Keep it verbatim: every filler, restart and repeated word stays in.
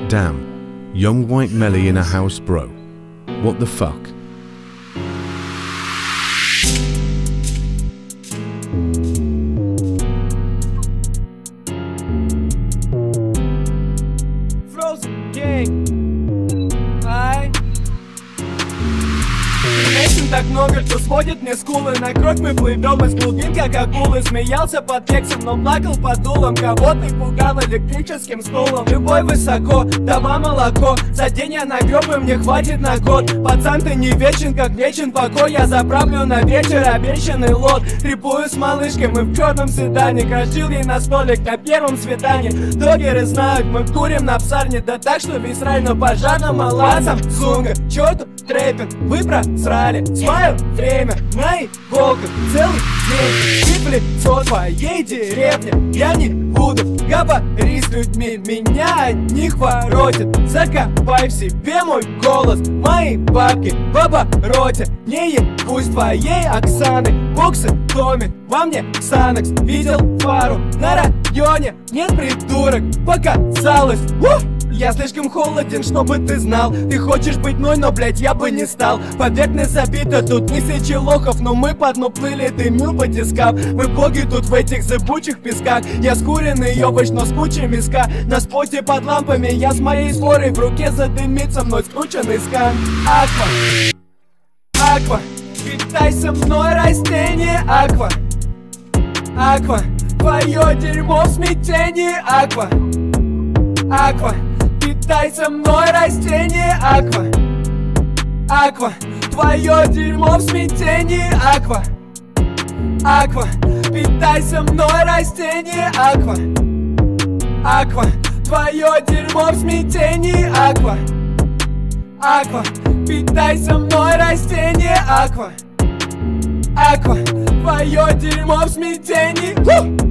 Damn, young white Melly in a house, bro. What the fuck? Frozen Gang. Ай. Женщин так много, что сводит мне скулы. На кровь мы плывем из глубин, как акулы. Смеялся под текстом, но плакал под дулом. Кого ты пугал электрическим стулом? Любой высоко, давай молоко. За день я нагреб, и мне хватит на год. Пацан, ты не вечен, как вечен покой. Я заправлю на вечер обещанный лот. Трепую с малышкой, мы в черном седане. Крошил ей на столик на первом свидании. Догеры знают, мы курим на псарне. Да так, что весь рай на пожарном алазом. Сунга, черту, трэпинг, вы просрали свое время. На иголках целый день. Ты в лицо твоей деревни. Я не буду говорить с людьми, меня от них воротит. Закопай в себе мой голос. Мои бабки в обороте. Не ебусь твоей Оксаны. Боксы в доме, во мне Санекс. Видел фару на районе. Нет, придурок, показалось. Ух! Я слишком холоден, чтобы ты знал. Ты хочешь быть мной, но, блять, я бы не стал. Поверхность забита, тут тысячи лохов. Но мы по дну плыли, ты мил батискав. Мы боги тут в этих зыбучих песках. Я скуренный овощ, но с кучей миска. На споте под лампами, я с моей сворой. В руке задымится мной скрученный скан. Аква, аква, питайся мной, растение. Аква, аква, твое дерьмо в смятении. Аква, аква, питайся мной, растение. Аква, аква, твое дерьмо в смятении. Аква, аква, питайся мной, растение. Аква, аква, твое дерьмо в смятении. Аква, аква, питайся мной, растение. Аква, аква, твое дерьмо в смятении.